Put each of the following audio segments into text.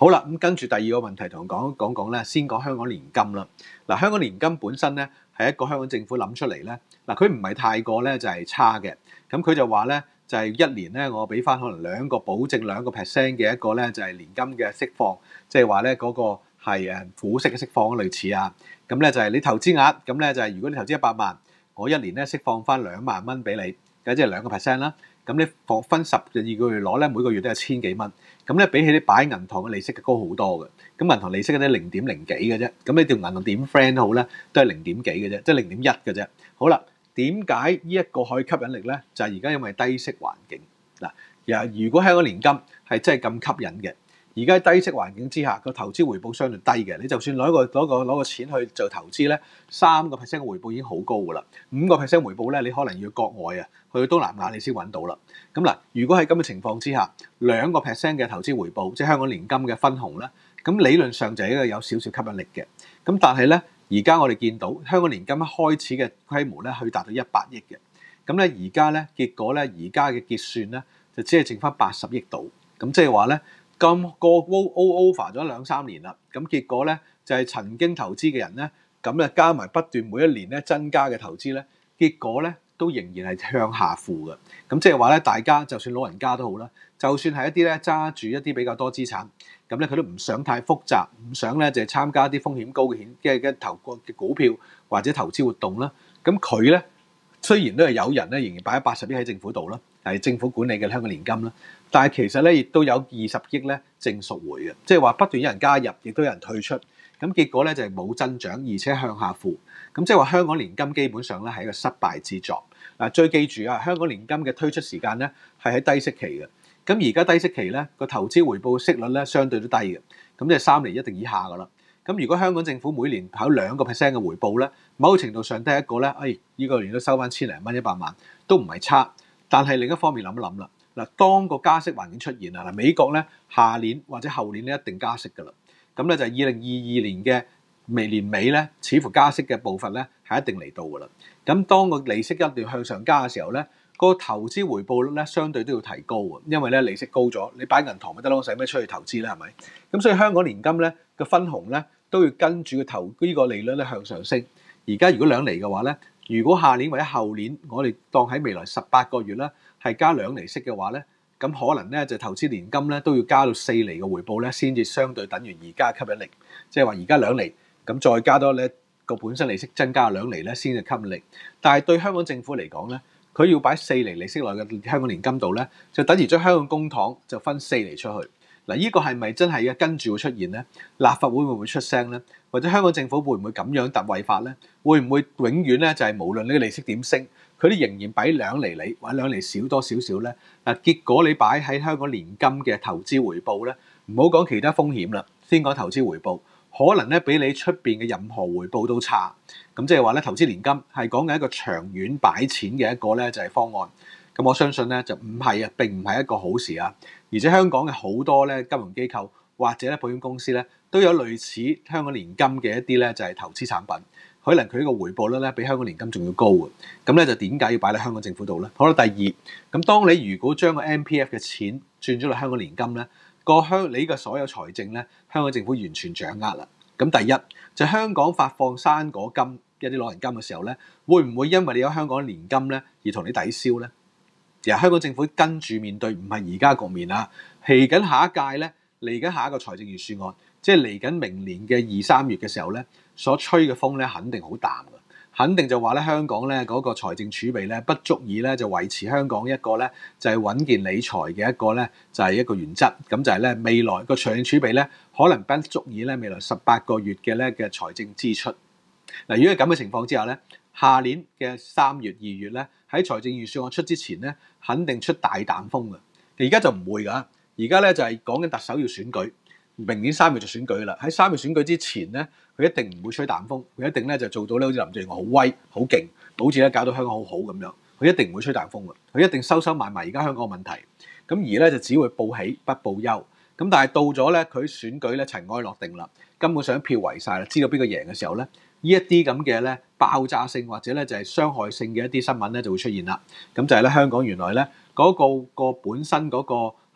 好啦，咁跟住第二個問題同講咧，先講香港年金啦。嗱，香港年金本身咧係一個香港政府諗出嚟咧，嗱佢唔係太過咧就係差嘅，咁佢就話咧就係一年咧我俾翻可能2%保證2%嘅一個咧就係年金嘅釋放，即係話咧嗰個係股息嘅釋放類似啊，咁咧就係你投資額，咁咧就係如果你投資100萬，我一年咧釋放翻2萬蚊俾你，咁即係2%啦。咁你分12個月攞咧，每個月都有千幾蚊。咁咧比起你擺銀行嘅利息嘅高好多嘅。咁銀行利息嗰啲0.0幾嘅啫。咁你條銀行點 friend 好咧，都係0點幾嘅啫，即係0.1嘅啫。好啦，點解呢一個可以吸引力咧？就係而家因為低息環境嗱。如果香港年金係真係咁吸引嘅，而家低息環境之下，個投資回報相對低嘅，你就算攞個錢去做投資咧，3% 嘅回報已經好高噶啦，5% 回報咧，你可能要國外啊，去東南亞你先揾到啦。咁嗱，如果喺咁嘅情況之下，2% 嘅投資回報，即係香港年金嘅分紅咧，咁理論上就係一個有少少吸引力嘅。咁但係咧，而家我哋見到香港年金一開始嘅規模咧，去達到100億嘅，咁咧而家咧結果咧，而家嘅結算咧就只係剩翻80億度，咁即係話咧。咁個 over 咗2-3年啦，咁結果咧就係曾經投資嘅人咧，咁咧加埋不斷每一年咧增加嘅投資咧，結果咧都仍然係向下負嘅。咁即係話咧，大家就算老人家都好啦，就算係一啲咧揸住一啲比較多資產，咁咧佢都唔想太複雜，唔想咧就係參加啲風險高嘅投嘅股票或者投資活動啦。咁佢咧雖然都係有人咧仍然擺咗80億喺政府度啦，係政府管理嘅香港年金啦。但係其實咧，亦都有20億咧淨贖回嘅，即係話不斷有人加入，亦都有人退出，咁結果咧就係冇增長，而且向下負。咁即係話香港年金基本上咧係一個失敗之作。嗱，最記住啊，香港年金嘅推出時間咧係喺低息期嘅。咁而家低息期咧個投資回報息率咧相對都低嘅，咁即係3厘一定以下噶啦。咁如果香港政府每年考2%嘅回報咧，某程度上都係一個咧，呢個年都收翻千零蚊100萬都唔係差。但係另一方面諗一諗啦。嗱，當個加息環境出現啦，嗱，美國咧下年或者後年咧一定加息㗎啦，咁咧就係2022年嘅年尾咧，似乎加息嘅步伐咧係一定嚟到㗎啦。咁當個利息一段向上加嘅時候咧，個投資回報率咧相對都要提高喎，因為咧利息高咗，你擺銀行咪得咯，使咩出去投資咧？係咪？咁所以香港年金咧個分紅咧都要跟住個呢個利率咧向上升。而家如果2厘嘅話咧，如果下年或者後年我哋當喺未來18個月咧，係加2厘息嘅話咧，咁可能咧就投資年金咧都要加到4厘嘅回報咧，先至相對等於而家吸引力。即係話而家2厘，咁再加多咧個本身利息增加2厘咧，先至吸引力。但係對香港政府嚟講咧，佢要擺4厘利息落嘅香港年金度咧，就等於將香港公帑就分4厘出去。嗱，呢個係咪真係跟住會出現咧？立法會會唔會出聲咧？或者香港政府會唔會咁樣特惠法咧？會唔會永遠咧就係無論呢個利息點升，佢都仍然擺2厘你，或者2厘少多少少咧？嗱，結果你擺喺香港年金嘅投資回報咧，唔好講其他風險啦，先講投資回報，可能咧比你出邊嘅任何回報都差。咁即係話咧，投資年金係講緊一個長遠擺錢嘅一個咧就係方案。咁我相信咧就唔係啊，並唔係一個好事啊。而且香港嘅好多咧金融機構或者咧保險公司咧都有類似香港年金嘅一啲咧就係投資產品，可能佢呢個回報率咧比香港年金仲要高嘅。咁咧就點解要擺喺香港政府度咧？好啦，第二，咁當你如果將個 MPF 嘅錢轉咗落香港年金咧，你嘅所有財政咧香港政府完全掌握啦。咁第一就香港發放生果金一啲老人金嘅時候咧，會唔會因為你有香港年金咧而同你抵消咧？其實香港政府跟住面對唔係而家局面啊，嚟緊下一屆咧，嚟緊下一個財政預算案，即係嚟緊明年嘅2-3月嘅時候咧，所吹嘅風咧肯定好淡㗎，肯定就話咧香港咧嗰個財政儲備咧不足以咧就維持香港一個咧就係穩健理財嘅一個咧就係一個原則，咁就係咧未來個財政儲備咧可能不足以咧未來18個月嘅咧嘅財政支出。嗱，如果係咁嘅情況之下咧，下年嘅3月2月咧喺財政預算案出之前咧，肯定出大彈風嘅。而家就唔會㗎，而家咧就係講緊特首要選舉，明年3月就選舉啦。喺3月選舉之前咧，佢一定唔會吹彈風，佢一定咧就做到咧好似林鄭月娥好威、好勁，好似咧搞到香港好好咁樣。佢一定唔會吹彈風嘅，佢一定收收埋埋而家香港嘅問題。咁而咧就只會報喜不報憂。咁但係到咗咧佢選舉咧塵埃落定啦，根本上票圍晒啦，知道邊個贏嘅時候咧，呢一啲咁嘅咧爆炸性或者咧就係傷害性嘅一啲新聞咧就會出現啦。咁就係咧香港原來咧嗰個本身嗰個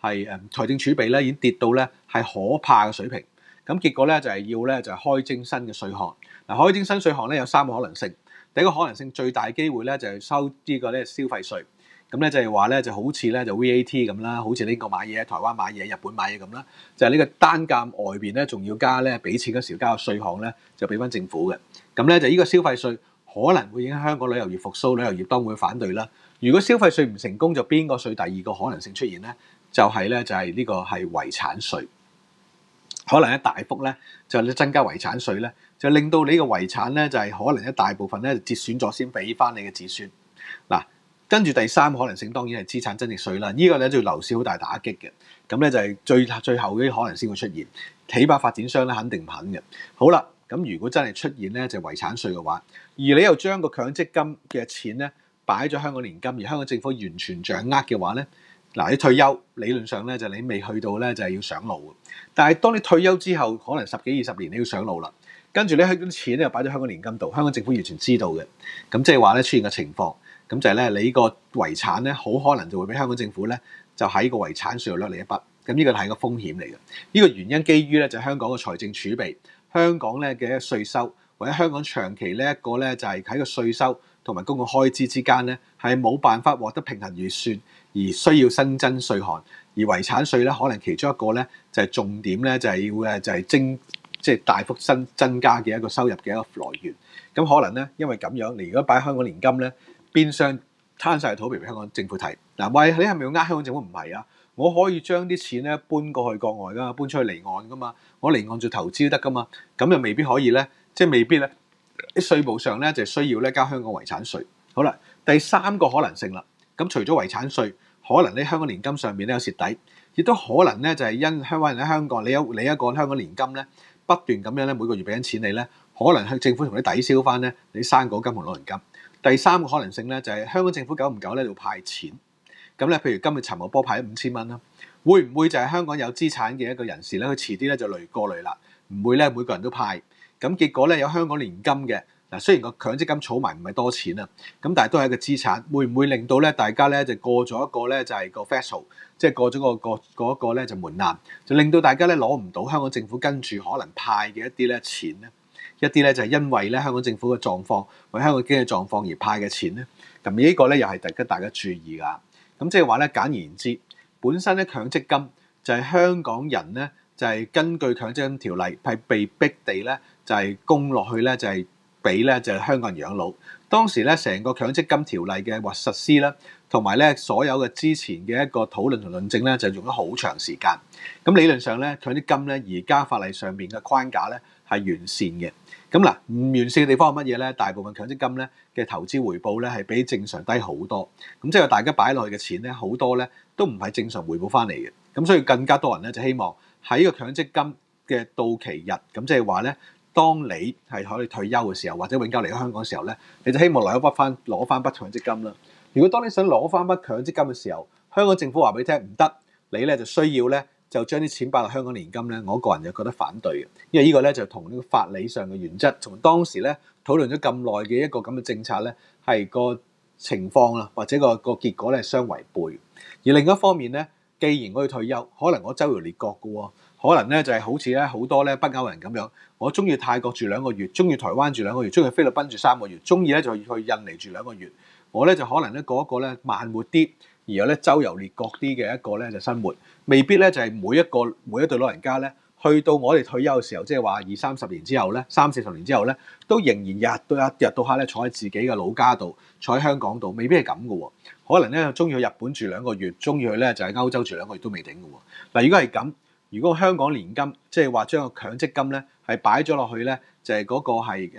係財政儲備咧已經跌到咧係可怕嘅水平。咁結果咧就係要咧就係開徵新嘅稅項。嗱，開徵新稅項咧有3個可能性。第一個可能性最大機會咧就係收呢個咧消費稅。咁咧就係話咧就好似咧就 VAT 咁啦，好似呢個買嘢，台灣買嘢、日本買嘢咁啦，就係呢個單價外邊咧仲要加咧俾錢嗰時交嘅稅項咧就俾翻政府嘅。咁咧就呢個消費稅可能會影響香港旅遊業復甦，旅遊業當然會反對啦。如果消費稅唔成功，就邊個稅第二個可能性出現咧？就係咧就係呢個係遺產稅，可能一大幅咧就增加遺產稅咧，就令到你個遺產咧就係可能一大部分咧節選咗先俾翻你嘅子孫。嗱，跟住第三個可能性當然係資產增值稅啦，呢個咧就樓市好大打擊嘅，咁咧就係最後嗰啲可能先會出現，起碼發展商咧肯定唔肯嘅。好啦，咁如果真係出現咧就遺產稅嘅話，而你又將個強積金嘅錢咧擺咗香港年金，而香港政府完全掌握嘅話咧，嗱，你退休理論上咧就你未去到咧就係要上路，但係當你退休之後，可能10幾20年你要上路啦，跟住咧啲錢咧又擺咗香港年金度，香港政府完全知道嘅，咁即係話咧出現嘅情況。咁就係咧，你個遺產咧，好可能就會俾香港政府咧，就喺個遺產稅度掠你一筆。咁呢個係個風險嚟嘅。呢個原因基於咧就係香港嘅財政儲備、香港咧嘅稅收，或者香港長期呢一個咧就係喺個稅收同埋公共開支之間咧係冇辦法獲得平衡預算，而需要新增稅項。而遺產稅咧可能其中一個咧就係重點咧就係要就係即係大幅增加嘅一個收入嘅一個來源。咁可能咧因為咁樣，你如果擺香港年金咧，變相攤晒肚皮俾香港政府睇。嗱，喂，你係咪要呃香港政府？唔係啊，我可以將啲錢咧搬過去國外噶嘛，搬出去離岸噶嘛，我離岸做投資都得噶嘛。咁又未必可以咧，即係未必咧。啲稅務上咧就需要咧交香港遺產稅。好啦，第三個可能性啦。咁除咗遺產稅，可能咧香港年金上面咧有蝕底，亦都可能咧就係因香港人喺香港，你一個香港年金咧不斷咁樣咧每個月俾緊錢你咧，可能向政府同你抵消翻咧你生果金同老人金。第三個可能性咧就係香港政府久唔久咧就派錢，咁咧譬如今日陳茂波派咗5000蚊啦，會唔會就係香港有資產嘅一個人士咧，佢遲啲咧就過濾啦，唔會咧每個人都派，咁結果咧有香港年金嘅嗱，雖然個強積金儲埋唔係多錢啊，咁但係都係一個資產，會唔會令到咧大家咧就過咗一個咧就係個 threshold，即係過咗個一個咧就門檻，就令到大家咧攞唔到香港政府跟住可能派嘅一啲咧錢咧？一啲咧就係因為咧香港政府嘅狀況或者香港經濟狀況而派嘅錢咧，咁呢個咧又係大家注意㗎。咁即係話咧簡而言之，本身咧強積金就係香港人咧就係根據強積金條例係被逼地咧就係供落去咧就係俾咧就係香港人養老。當時咧成個強積金條例嘅實施啦，同埋咧所有嘅之前嘅一個討論同論證咧就用咗好長時間。咁理論上咧強積金咧而家法例上邊嘅框架咧係完善嘅。咁嗱，唔完善嘅地方係乜嘢咧？大部分強積金咧嘅投資回報咧係比正常低好多。咁即係大家擺落去嘅錢咧，好多咧都唔係正常回報翻嚟嘅。咁所以更加多人咧就希望喺個強積金嘅到期日，咁即係話咧，當你係可以退休嘅時候，或者永久離開香港嘅時候咧，你就希望攞翻筆強積金啦。如果當你想攞翻筆強積金嘅時候，香港政府話俾你聽唔得，你咧就需要咧。就將啲錢擺落香港年金咧，我個人就覺得反對嘅，因為呢個咧就同呢個法理上嘅原則，從當時咧討論咗咁耐嘅一個咁嘅政策咧，係個情況啦，或者個結果咧係相違背。而另一方面咧，既然我要退休，可能我周遊列國嘅喎，可能咧就係好似咧好多咧北歐人咁樣，我中意泰國住2個月，中意台灣住2個月，中意菲律賓住3個月，中意咧就去印尼住2個月，我咧就可能咧過一個咧慢活啲，而後咧周遊列國啲嘅一個咧就生活。未必咧就係每一對老人家咧，去到我哋退休嘅時候，即係話20-30年之後咧，30-40年之後咧，都仍然日到黑咧坐喺自己嘅老家度，坐喺香港度，未必係咁嘅喎。可能咧中意去日本住2個月，中意去咧就喺歐洲住2個月都未定嘅喎。嗱，如果係咁，如果香港年金即係話將個強積金咧係擺咗落去咧，就係嗰個係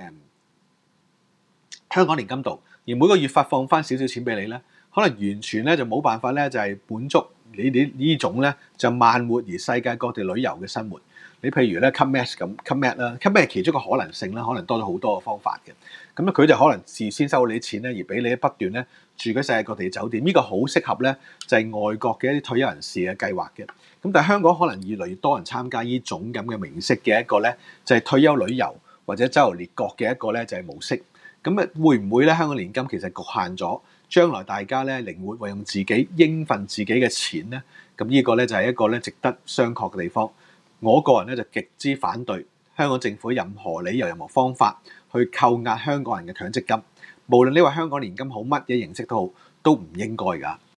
香港年金度，而每個月發放翻少少錢俾你咧，可能完全咧就冇辦法咧就係滿足。你呢種咧就慢活而世界各地旅遊嘅生活，你譬如咧 Club Med 咁 Club Med 啦 Club Med 係其中一個可能性啦，可能多咗好多嘅方法嘅。咁咧佢就可能事先收你啲錢咧，而俾你不斷咧住喺世界各地酒店，呢個好適合咧就係外國嘅一啲退休人士嘅計劃嘅。咁但係香港可能越嚟越多人參加呢種咁嘅形式嘅一個咧，就係退休旅遊或者周遊列國嘅一個咧就係模式。咁啊會唔會咧香港年金其實局限咗？將來大家咧靈活運用自己應份自己嘅錢咧， 咁呢個咧就係一個咧值得商榷嘅地方。我個人咧就極之反對香港政府任何理由、任何方法去扣押香港人嘅強積金，無論你話香港年金好乜嘢形式都好，都唔應該㗎。